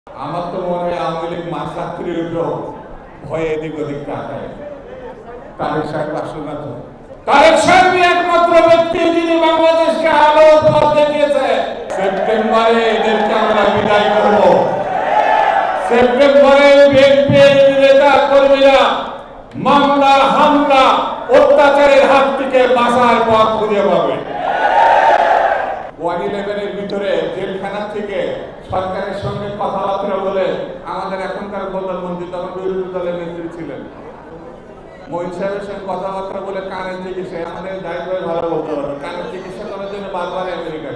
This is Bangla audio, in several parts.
আমার তো মনে হয় আওয়ামী লীগ মাসাত্রীর উপর ভয়ে এদিক ওদিক তাকায়। তারেক সাহেব আসল না তো? তারেক সাহেব একমাত্র ব্যক্তি যিনি বাংলাদেশকে আলো পথ দেখিয়েছে। সেপ্টেম্বরে এদেরকে আমরা বিদায় করব। সেপ্টেম্বরে বিএনপি নেতা কর্মীরা মামলা হামলা অত্যাচারের হাত থেকে বাঁচার পথ খুঁজে পাবে। 111-এর ভিতরে জেলখানা থেকে সরকারের সঙ্গে কথাবার্তা বলে আমাদের এখনকার প্রধানমন্ত্রী তখন বিরোধী দলের নেত্রী ছিলেন মহিন সাহেবের সঙ্গে কথাবার্তা বলে কানের চিকিৎসা, আমাদের দায়িত্ব ভালো বলতে হবে, কানের চিকিৎসা করার জন্য বারবার আমেরিকা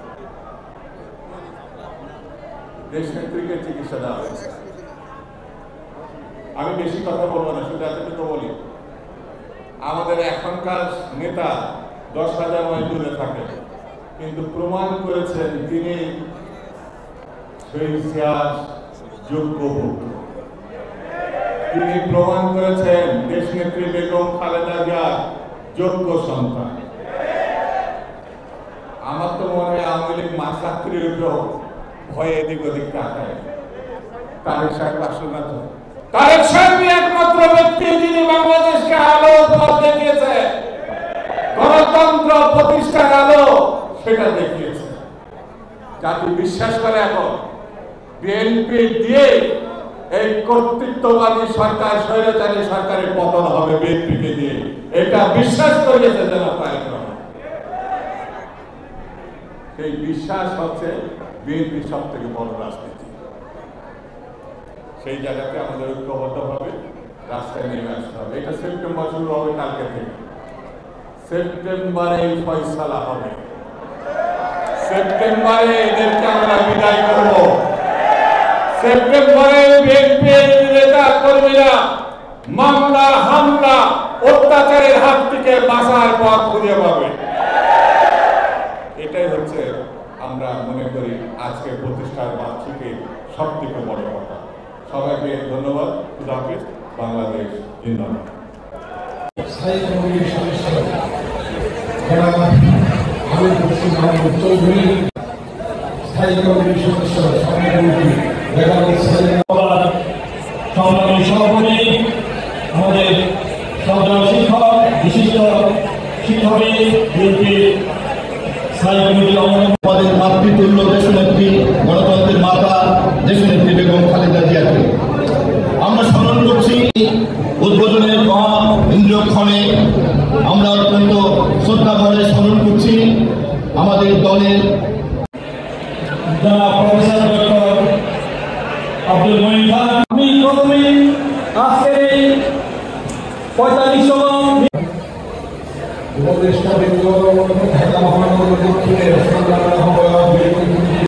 দেশ নেত্রীকে চিকিৎসা দেওয়া হয়েছে। আমি বেশি কথা বলবো না, শুধু এতটুকু বলি, আমাদের এখনকার নেতা 10,000 মাইল দূরে থাকে, কিন্তু প্রমাণ করেছেন তিনি যোগ্য পুত্র। তিনি প্রমাণ করেছেন দেশ নেত্রী বেগম খালেদা জিয়ার যোগ্য সন্তান। আমার তো মনে হয় আওয়ামী লীগ মাসাত্রীর উপর ভয়ে এদিক ওদিক তাকায়। তারেক সাহেব আসল না তো? তারেক সাহেব একমাত্র ব্যক্তি যিনি বাংলাদেশকে আলো পথ দেখিয়েছে, গণতন্ত্র প্রতিষ্ঠার আলো সেটা দেখিয়েছে। জাতি বিশ্বাস করে এখন বিএনপি দিয়ে এই কর্তৃত্ববাদী সরকার, স্বৈরাচারী সরকারের পতন হবে বিএনপিকে দিয়ে, এটা বিশ্বাস করিয়েছে জনাব তারেক রহমান। এই বিশ্বাস হচ্ছে বিএনপির সব থেকে বড় রাজনীতি। সেই জায়গাতে আমাদের ঐক্যবদ্ধভাবে রাস্তায় নেমে আসতে হবে। এটা সেপ্টেম্বর শুরু হবে, কালকে থেকে সেপ্টেম্বরে ফয়সালা হবে। সেপ্টেম্বরে এদেরকে আমরা বিদায় করব। সেপ্টেম্বরে বিএনপি নেতা কর্মীরা মামলা হামলা অত্যাচারের হাত থেকে বাঁচার পথ খুঁজে পাবে। এটাই হচ্ছে আমরা মনে করি আজকে প্রতিষ্ঠার বার্ষিকীর সব থেকে বড় কথা। সবাইকে ধন্যবাদ। খুদা হাফেজ। বাংলাদেশ জিন্দাবাদ। স্থায়ী কমিটির সদস্য চৌধুরী, স্থায়ী কমিটির সদস্য সংগ্রামী সভাপতি, আমাদের সহযোগী শিক্ষক, বিশিষ্ট শিক্ষকী, বিএনপি স্থায়ী কমিটি, আমাদের মাতৃতুল্য দেশনেত্রী, গণতন্ত্রের মাতা দেশনেত্রী বেগম খালেদা জিয়াকে আমরা স্মরণ করছি। উদ্বোধনের ইন্দ্রক্ষণে আমরা অত্যন্ত শ্রদ্ধা ভরে স্মরণ করছি আমাদের দলের প্রফেসর ডক্টর আব্দুল মঈন খান। আমি প্রথমে আজকের এই 45তম উপদেষ্টা